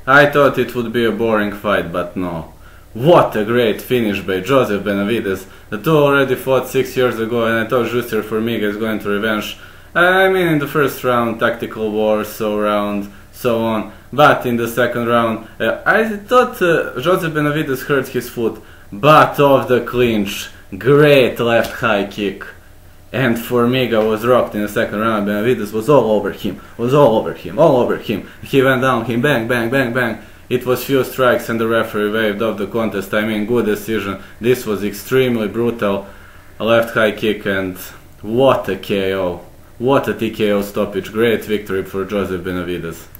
I thought it would be a boring fight, but no. What a great finish by Joseph Benavidez. The two already fought 6 years ago, and I thought Jussier Formiga is going to revenge. I mean, in the first round, tactical war, so on. But in the second round, I thought Joseph Benavidez hurt his foot, but off the clinch, great left high kick. And Formiga was rocked in the second round. Benavidez was all over him. He went down, he bang, bang, bang, bang. It was few strikes and the referee waved off the contest. I mean, good decision. This was extremely brutal. A left high kick, and what a KO. What a TKO stoppage. Great victory for Joseph Benavidez.